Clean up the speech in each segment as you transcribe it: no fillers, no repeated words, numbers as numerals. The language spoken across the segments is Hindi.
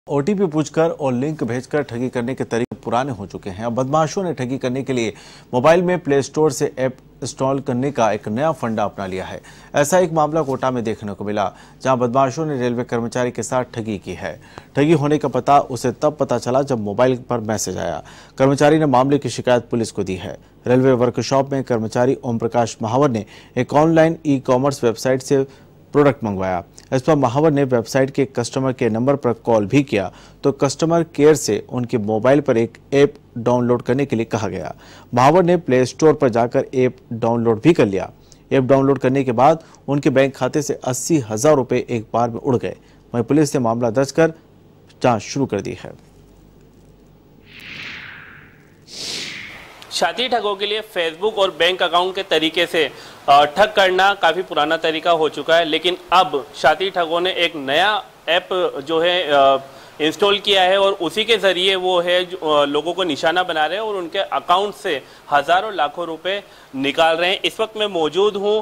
ओटीपी पूछकर और लिंक भेजकर ठगी करने के तरीके पुराने हो चुके हैं। अब बदमाशों ने ठगी करने के लिए मोबाइल में प्ले स्टोर से ऐप इंस्टॉल करने का एक नया फंडा अपना लिया है। ऐसा एक मामला कोटा में देखने को मिला, जहां बदमाशों ने रेलवे कर्मचारी के साथ ठगी की है। ठगी होने का पता उसे तब पता चला जब मोबाइल पर मैसेज आया। कर्मचारी ने मामले की शिकायत पुलिस को दी है। रेलवे वर्कशॉप में कर्मचारी ओम प्रकाश महावर ने एक ऑनलाइन ई-कॉमर्स वेबसाइट से प्रोडक्ट मंगवाया। इस पर महावर ने वेबसाइट के कस्टमर केयर नंबर पर कॉल भी किया तो कस्टमर केयर से उनके मोबाइल पर एक ऐप डाउनलोड करने के लिए कहा गया। महावर ने प्ले स्टोर पर जाकर ऐप डाउनलोड भी कर लिया। ऐप डाउनलोड करने के बाद उनके बैंक खाते से 80,000 रुपए एक बार में उड़ गए। वहीं पुलिस ने मामला दर्ज कर जांच शुरू कर दी है। शादी ठगों के लिए फेसबुक और बैंक अकाउंट के तरीके से ठग करना काफ़ी पुराना तरीका हो चुका है, लेकिन अब शादी ठगों ने एक नया ऐप जो है इंस्टॉल किया है और उसी के ज़रिए वो है लोगों को निशाना बना रहे हैं और उनके अकाउंट से हज़ारों लाखों रुपए निकाल रहे हैं। इस वक्त मैं मौजूद हूँ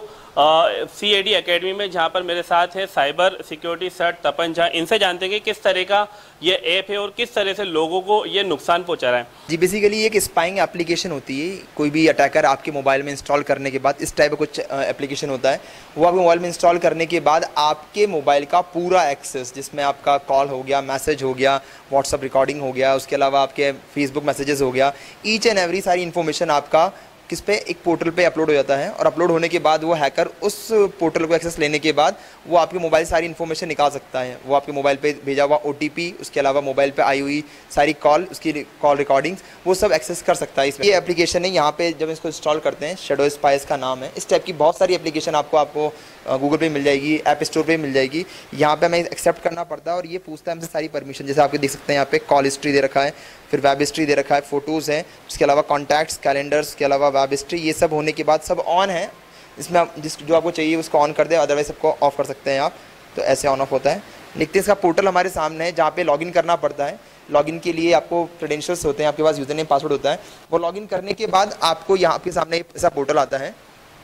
CAD एकेडमी में, जहाँ पर मेरे साथ है साइबर सिक्योरिटी सर्ट तपन झा। इनसे जानते हैं कि किस तरह का ये ऐप है और किस तरह से लोगों को ये नुकसान पहुँचा रहा है। जी, बेसिकली ये एक स्पाइंग एप्लीकेशन होती है। कोई भी अटैकर आपके मोबाइल में इंस्टॉल करने के बाद इस टाइप का कुछ एप्लीकेशन होता है, वो आपके मोबाइल में इंस्टॉल करने के बाद आपके मोबाइल का पूरा एक्सेस, जिसमें आपका कॉल हो गया, मैसेज हो गया, व्हाट्सअप रिकॉर्डिंग हो गया, उसके अलावा आपके फेसबुक मैसेजेस हो गया, ईच एंड एवरी सारी इन्फॉर्मेशन आपका किस पे एक पोर्टल पे अपलोड हो जाता है। और अपलोड होने के बाद वो हैकर उस पोर्टल को एक्सेस लेने के बाद वो आपके मोबाइल सारी इन्फॉर्मेशन निकाल सकता है। वो आपके मोबाइल पे भेजा हुआ OTP, उसके अलावा मोबाइल पे आई हुई सारी कॉल, उसकी कॉल रिकॉर्डिंग्स, वो सब एक्सेस कर सकता है। ये एप्लीकेशन है, यहाँ पे जब इसको इंस्टॉल करते हैं, शैडो स्पाइस का नाम है। इस टाइप की बहुत सारी एप्लीकेशन आपको गूगल पे मिल जाएगी, ऐप स्टोर पे मिल जाएगी। यहाँ पे हमें एक्सेप्ट करना पड़ता है और ये पूछता है हमसे सारी परमिशन। जैसे आपको देख सकते हैं यहाँ पे कॉल हिस्ट्री दे रखा है, फिर वेब हिस्ट्री दे रखा है, फोटोज़ हैं, उसके अलावा कॉन्टैक्ट्स, कैलेंडर्स के अलावा वेब हिस्ट्री, ये सब होने के बाद सब ऑन है। इसमें आप जो आपको चाहिए उसको ऑन कर दे, अदरवाइज सबको ऑफ कर सकते हैं आप। तो ऐसे ऑन ऑफ होता है। लिखते इसका पोर्टल हमारे सामने है, जहाँ पे लॉगिन करना पड़ता है। लॉगिन के लिए आपको क्रेडेंशियल्स होते हैं, आपके पास यूजर नेम पासवर्ड होता है। वो लॉगिन करने के बाद आपको यहाँ के सामने ऐसा पोर्टल आता है।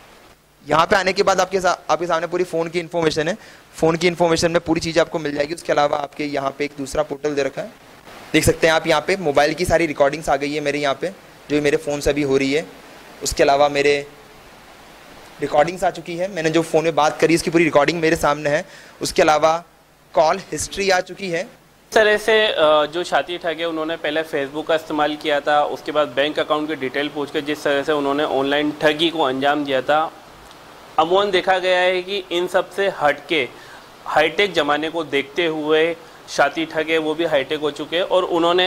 यहाँ पे आने के बाद आपके सामने पूरी फ़ोन की इन्फॉर्मेशन है। फ़ोन की इन्फॉर्मेशन में पूरी चीज़ आपको मिल जाएगी। उसके अलावा आपके यहाँ पे एक दूसरा पोर्टल दे रखा है, देख सकते हैं आप। यहाँ पे मोबाइल की सारी रिकॉर्डिंग्स आ गई है मेरे यहाँ पे, जो मेरे फ़ोन से अभी हो रही है। उसके अलावा मेरे रिकॉर्डिंग्स आ चुकी है, मैंने जो फ़ोन में बात करी उसकी पूरी रिकॉर्डिंग मेरे सामने है। उसके अलावा कॉल हिस्ट्री आ चुकी है। इस तरह से जो शादी ठगे उन्होंने पहले फेसबुक का इस्तेमाल किया था, उसके बाद बैंक अकाउंट की डिटेल पूछ कर जिस तरह से उन्होंने ऑनलाइन ठगी को अंजाम दिया था, अमूमन देखा गया है कि इन सब से हटके हाईटेक ज़माने को देखते हुए शादी ठगे वो भी हाईटेक हो चुके हैं और उन्होंने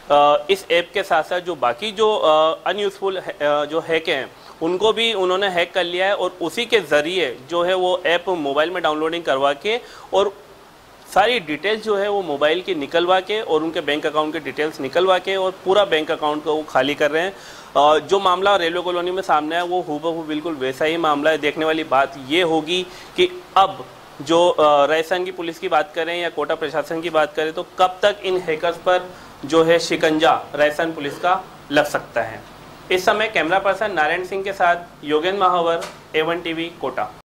इस ऐप के साथ साथ जो बाकी जो अनयूज़फुल जो हैक हैं उनको भी उन्होंने हैक कर लिया है और उसी के ज़रिए जो है वो ऐप मोबाइल में डाउनलोडिंग करवा के और सारी डिटेल्स जो है वो मोबाइल की निकलवा के और उनके बैंक अकाउंट के डिटेल्स निकलवा के और पूरा बैंक अकाउंट को वो खाली कर रहे हैं। जो मामला रेलवे कॉलोनी में सामने है वो हूबहू बिल्कुल वैसा ही मामला है। देखने वाली बात ये होगी कि अब जो राजस्थान की पुलिस की बात करें या कोटा प्रशासन की बात करें तो कब तक इन हैकर्स पर जो है शिकंजा राजस्थान पुलिस का लग सकता है। इस समय कैमरा पर्सन नारायण सिंह के साथ योगेंद्र महावर, A1 TV कोटा।